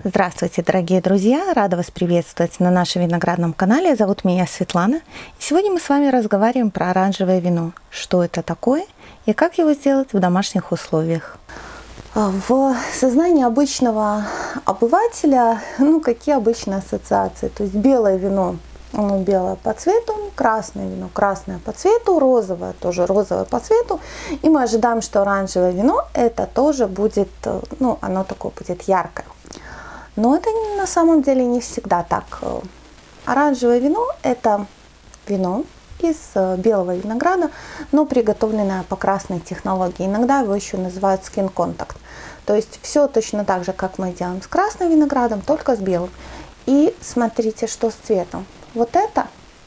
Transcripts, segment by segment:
Здравствуйте, дорогие друзья! Рада вас приветствовать на нашем виноградном канале. Зовут меня Светлана. И сегодня мы с вами разговариваем про оранжевое вино. Что это такое и как его сделать в домашних условиях. В сознании обычного обывателя, какие обычные ассоциации? То есть белое вино, оно белое по цвету, красное вино красное по цвету, розовое тоже розовое по цвету. И мы ожидаем, что оранжевое вино это тоже будет, оно такое будет яркое. Но это на самом деле не всегда так. Оранжевое вино – это вино из белого винограда, но приготовленное по красной технологии. Иногда его еще называют skin contact. То есть все точно так же, как мы делаем с красным виноградом, только с белым. И смотрите, что с цветом. Вот это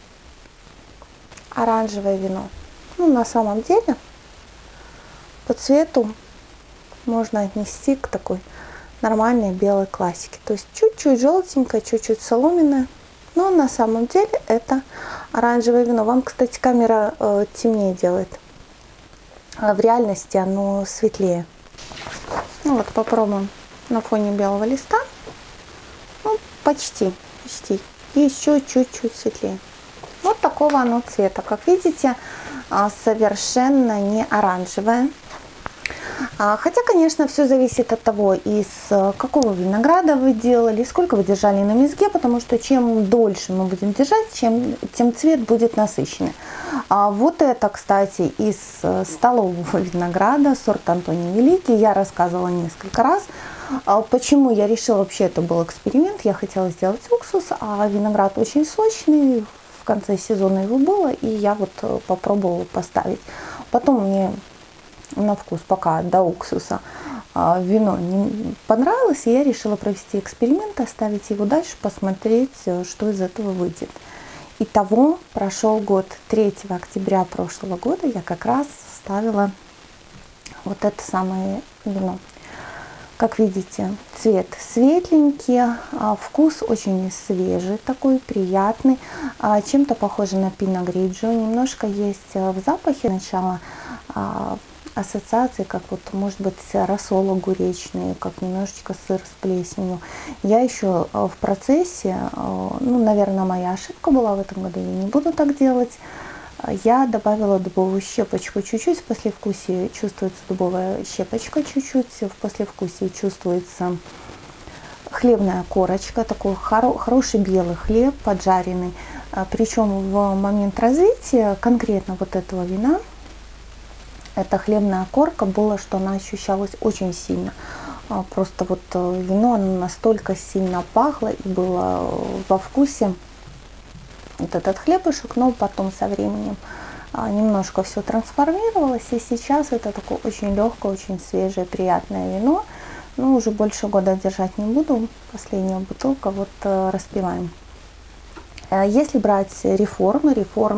оранжевое вино. На самом деле по цвету можно отнести к такой нормальной белой классики. То есть чуть-чуть желтенькое, чуть-чуть соломенное. Но на самом деле это оранжевое вино. Вам, кстати, камера темнее делает. А в реальности оно светлее. Попробуем на фоне белого листа. Почти. И еще чуть-чуть светлее. Вот такого оно цвета. Как видите, совершенно не оранжевое. Хотя, конечно, все зависит от того, из какого винограда вы делали, сколько вы держали на мезге, потому что чем дольше мы будем держать, тем цвет будет насыщенный. Вот это, кстати, из столового винограда, сорт Антоний Великий, я рассказывала несколько раз. Почему я решила, вообще это был эксперимент, я хотела сделать уксус, а виноград очень сочный, в конце сезона его было, и я попробовала поставить. Потом мне на вкус пока до уксуса вино не понравилось, и я решила провести эксперимент, оставить его дальше, посмотреть, что из этого выйдет. Итого прошел год. 3 октября прошлого года я как раз ставила вот это самое вино. Как видите, цвет светленький, вкус очень свежий, такой приятный, чем-то похожий на пино гриджо. Немножко есть в запахе начала ассоциации, как может быть рассол огуречный, как немножечко сыр с плесенью. Я еще в процессе, наверное, моя ошибка была в этом году, я не буду так делать. Я добавила дубовую щепочку чуть-чуть, в послевкусии чувствуется дубовая щепочка чуть-чуть, в послевкусии чувствуется хлебная корочка, такой хороший белый хлеб поджаренный. Причем в момент развития конкретно вот этого вина, эта хлебная корка была, что она ощущалась очень сильно. Просто вино оно настолько сильно пахло и было во вкусе этот хлебушек, но потом со временем немножко все трансформировалось, и сейчас это такое очень легкое, очень свежее, приятное вино. Уже больше года держать не буду, последняя бутылка, распиваем. Если брать реформу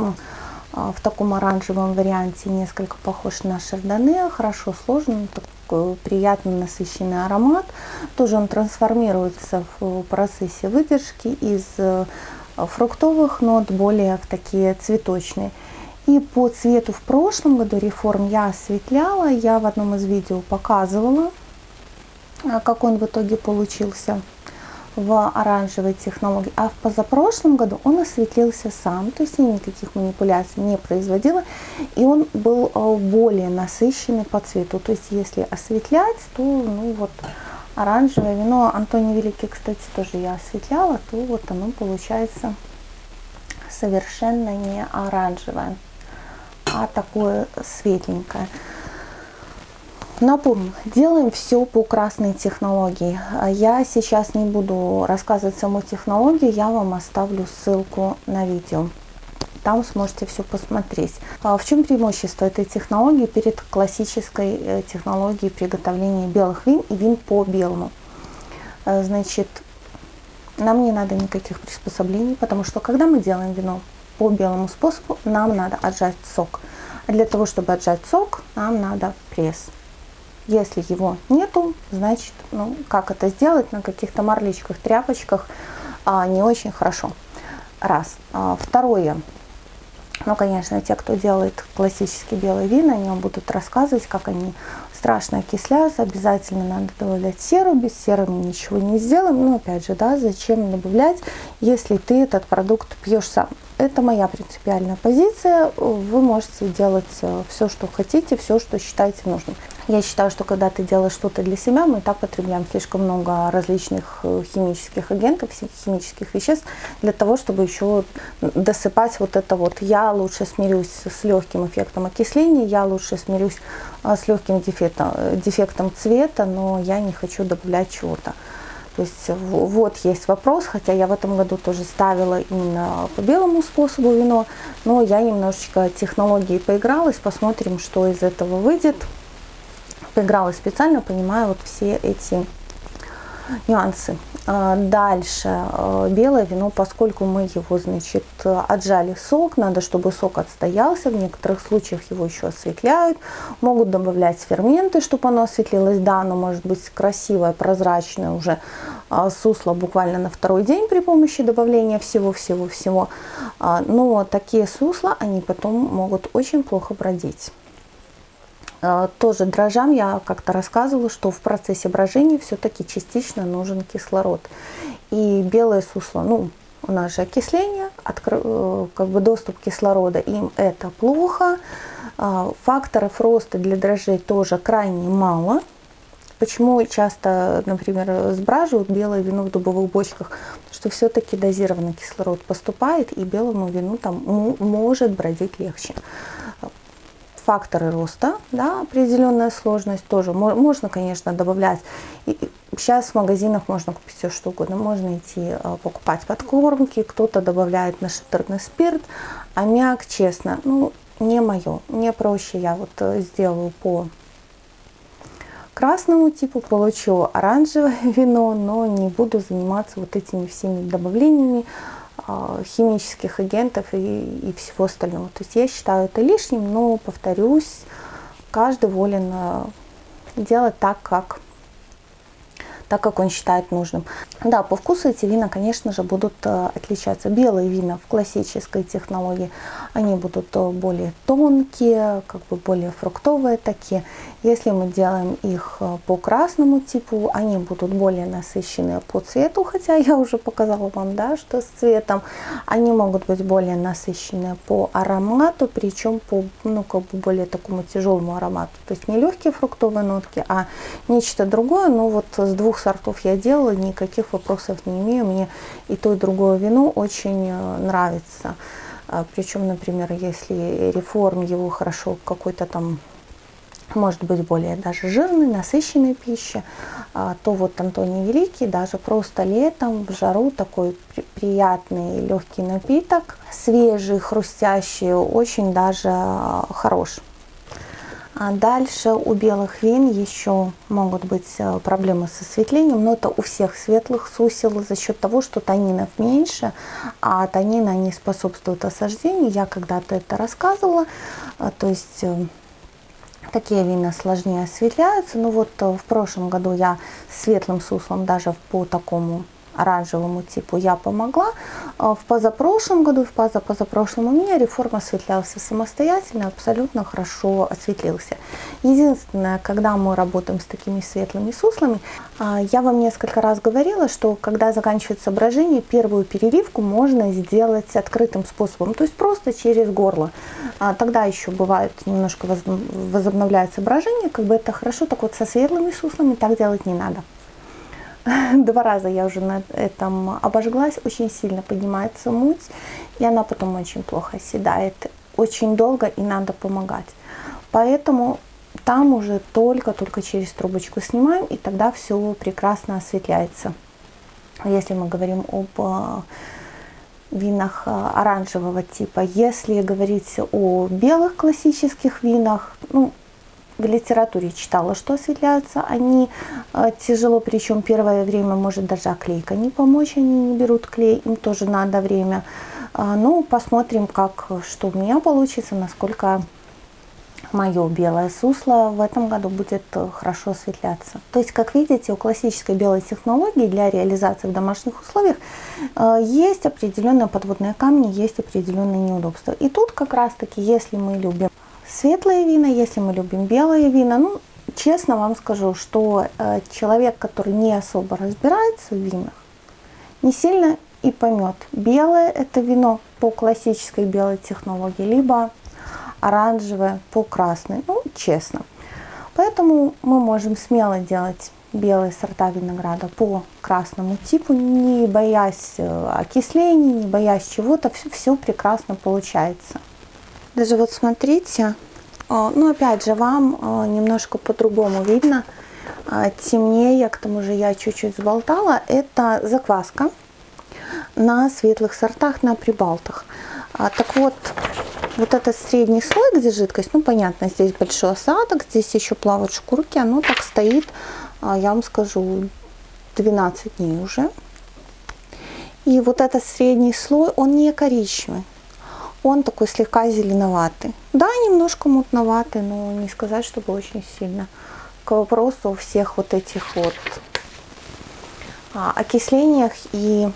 в таком оранжевом варианте несколько похож на шардоне, хорошо сложный, такой приятный насыщенный аромат. Тоже он трансформируется в процессе выдержки из фруктовых нот более в такие цветочные. И по цвету в прошлом году реформ я осветляла, я в одном из видео показывала, как он в итоге получился в оранжевой технологии, а в позапрошлом году он осветлился сам, то есть я никаких манипуляций не производила, и он был более насыщенный по цвету. То есть если осветлять, то оранжевое вино Антоний Великий, кстати, тоже я осветляла, то оно получается совершенно не оранжевое, а такое светленькое. Напомню, делаем все по красной технологии. Я сейчас не буду рассказывать саму технологию, я вам оставлю ссылку на видео. Там сможете все посмотреть. В чем преимущество этой технологии перед классической технологией приготовления белых вин и вин по белому? Значит, нам не надо никаких приспособлений, потому что когда мы делаем вино по белому способу, нам надо отжать сок. А для того, чтобы отжать сок, нам надо пресс. Если его нету, значит, как это сделать на каких-то марличках, тряпочках, не очень хорошо. Раз. Второе. Ну, конечно, те, кто делает классические белые вина, они вам будут рассказывать, как они страшно окисляются. Обязательно надо добавлять серу. Без серы мы ничего не сделаем. Но, опять же, да, зачем добавлять, если ты этот продукт пьешь сам? Это моя принципиальная позиция. Вы можете делать все, что хотите, все, что считаете нужным. Я считаю, что когда ты делаешь что-то для себя, мы и так потребляем слишком много различных химических агентов, химических веществ, для того, чтобы еще досыпать вот это вот. Я лучше смирюсь с легким эффектом окисления, я лучше смирюсь с легким дефектом цвета, но я не хочу добавлять чего-то. То есть вот есть вопрос, хотя я в этом году тоже ставила именно по белому способу вино, но я немножечко технологией поигралась, посмотрим, что из этого выйдет. Поигралась специально, понимаю вот все эти нюансы. Дальше белое вино, поскольку мы его, значит, отжали сок, надо, чтобы сок отстоялся. В некоторых случаях его еще осветляют. Могут добавлять ферменты, чтобы оно осветлилось. Да, оно может быть красивое, прозрачное уже сусло буквально на второй день при помощи добавления всего-всего-всего. Но такие сусла, они потом могут очень плохо бродить. Тоже дрожжам я как-то рассказывала, что в процессе брожения все-таки частично нужен кислород. И белое сусло, ну, у нас же окисление, как бы доступ кислорода им это плохо. Факторов роста для дрожжей тоже крайне мало. Почему часто, например, сбраживают белое вино в дубовых бочках? Потому что все-таки дозированный кислород поступает, и белому вину там может бродить легче. Факторы роста, да, определенная сложность тоже. Можно, конечно, добавлять. И сейчас в магазинах можно купить все что угодно. Можно идти покупать подкормки, кто-то добавляет нашатырный спирт. Аммиак, честно, ну, не мое. Мне проще, я вот сделаю по красному типу, получу оранжевое вино, но не буду заниматься вот этими всеми добавлениями химических агентов и всего остального. То есть я считаю это лишним, но, повторюсь, каждый волен делать так, как он считает нужным. Да, по вкусу эти вина, конечно же, будут отличаться. Белые вина в классической технологии, они будут более тонкие, как бы более фруктовые такие. Если мы делаем их по красному типу, они будут более насыщенные по цвету, хотя я уже показала вам, да, что с цветом. Они могут быть более насыщенные по аромату, причем по, ну, как бы более такому тяжелому аромату. То есть не легкие фруктовые нотки, а нечто другое. Но вот с двух сортов я делала, никаких вопросов не имею. Мне и то, и другое вино очень нравится. Причем, например, если реформ его хорошо какой-то там, может быть, более даже жирной, насыщенной пищи, то вот Антоний Великий даже просто летом в жару такой приятный легкий напиток, свежий, хрустящий, очень даже хорош. А дальше у белых вин еще могут быть проблемы с осветлением, но это у всех светлых сусел за счет того, что танинов меньше, а танины они способствуют осаждению. Я когда-то это рассказывала, то есть такие вина сложнее осветляются. Но вот в прошлом году я светлым суслом даже по такому оранжевому типу я помогла. В позапрошлом году и в позапрошлом у меня реформ осветлялся самостоятельно, абсолютно хорошо осветлился. Единственное, когда мы работаем с такими светлыми суслами, я вам несколько раз говорила, что когда заканчивается брожение, первую переливку можно сделать открытым способом, то есть просто через горло. Тогда еще бывает немножко возобновляется брожение, как бы это хорошо, так вот со светлыми суслами так делать не надо. 2 раза я уже на этом обожглась, очень сильно поднимается муть, и она потом очень плохо оседает, очень долго, и надо помогать. Поэтому там уже только через трубочку снимаем, и тогда все прекрасно осветляется. Если мы говорим об винах оранжевого типа, если говорить о белых классических винах, ну, в литературе читала, что осветляются они тяжело, причем первое время может даже оклейка не помочь, они не берут клей, им тоже надо время. Ну, посмотрим, что у меня получится, насколько мое белое сусло в этом году будет хорошо осветляться. То есть, как видите, у классической белой технологии для реализации в домашних условиях есть определенные подводные камни, есть определенные неудобства. И тут как раз-таки, если мы любим светлые вина, если мы любим белые вина, ну, честно вам скажу, что человек, который не особо разбирается в винах, не сильно и поймет, белое это вино по классической белой технологии, либо оранжевое по красной, ну, честно. Поэтому мы можем смело делать белые сорта винограда по красному типу, не боясь окислений, не боясь чего-то, все прекрасно получается. Даже вот смотрите, ну, опять же, вам немножко по-другому видно, темнее, к тому же я чуть-чуть сболтала, это закваска на светлых сортах, на прибалтах. Так вот, вот этот средний слой, где жидкость, ну, понятно, здесь большой осадок, здесь еще плавают шкурки, оно так стоит, я вам скажу, 12 дней уже. И вот этот средний слой, он не коричневый, он такой слегка зеленоватый. Да, немножко мутноватый, но не сказать, чтобы очень сильно. К вопросу о всех вот этих вот окислениях и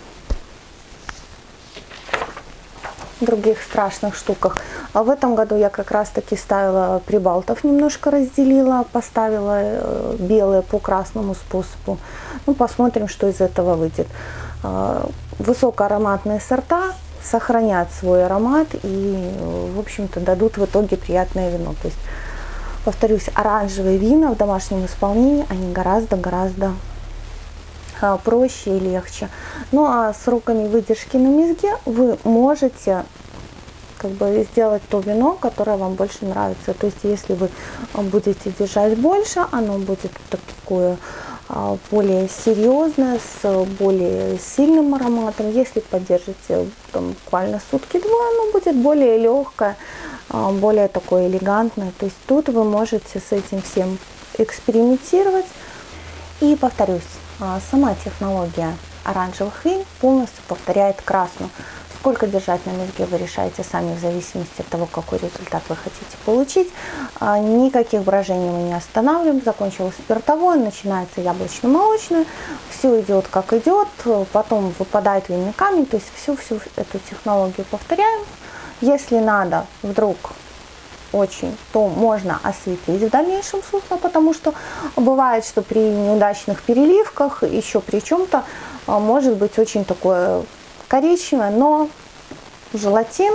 других страшных штуках. А в этом году я как раз таки ставила прибалтов, немножко разделила, поставила белые по красному способу. Ну, посмотрим, что из этого выйдет. Высокоароматные сорта сохранят свой аромат и, в общем-то, дадут в итоге приятное вино. То есть, повторюсь, оранжевые вина в домашнем исполнении, они гораздо проще и легче. Ну а с сроками выдержки на мезге вы можете как бы сделать то вино, которое вам больше нравится. То есть если вы будете держать больше, оно будет такое более серьезное, с более сильным ароматом. Если поддержите там, буквально сутки-два, оно будет более легкое, более такое элегантное. То есть тут вы можете с этим всем экспериментировать. И повторюсь, сама технология оранжевых вин полностью повторяет красную. Сколько держать на мезге вы решаете сами в зависимости от того, какой результат вы хотите получить. Никаких брожений мы не останавливаем. Закончилось спиртовое, начинается яблочно-молочное. Все идет как идет, потом выпадает винный камень. То есть всю эту технологию повторяем. Если надо вдруг очень, то можно осветлить в дальнейшем сусло, потому что бывает, что при неудачных переливках, еще при чем-то, может быть очень такое коричневое, но желатин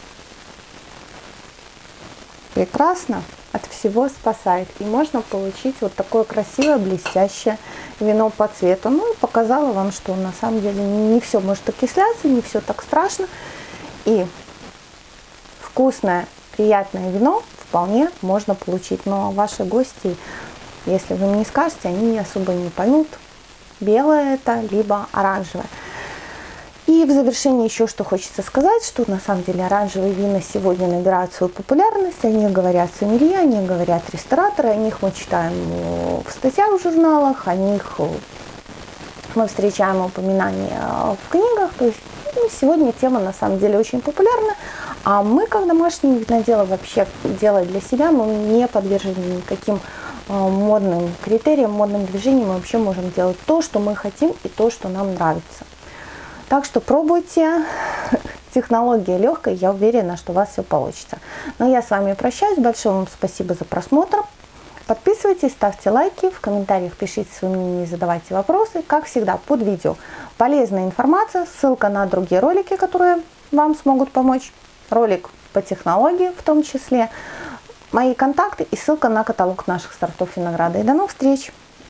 прекрасно от всего спасает. И можно получить вот такое красивое, блестящее вино по цвету. Ну и показала вам, что на самом деле не все может окисляться, не все так страшно. И вкусное, приятное вино вполне можно получить. Но ваши гости, если вы мне скажете, они не особо не поймут, белое это, либо оранжевое. И в завершении еще что хочется сказать, что на самом деле оранжевые вина сегодня набирают свою популярность, о них говорят сомелье, о них говорят рестораторы, о них мы читаем в статьях в журналах, о них мы встречаем упоминания в книгах, то есть сегодня тема на самом деле очень популярна, а мы как домашние виноделы вообще делая для себя, мы не подвержены никаким модным критериям, модным движениям, мы вообще можем делать то, что мы хотим и то, что нам нравится. Так что пробуйте, технология легкая, я уверена, что у вас все получится. Но я с вами прощаюсь, большое вам спасибо за просмотр. Подписывайтесь, ставьте лайки, в комментариях пишите свои мнения и задавайте вопросы. Как всегда, под видео полезная информация, ссылка на другие ролики, которые вам смогут помочь. Ролик по технологии в том числе, мои контакты и ссылка на каталог наших сортов винограда. И до новых встреч!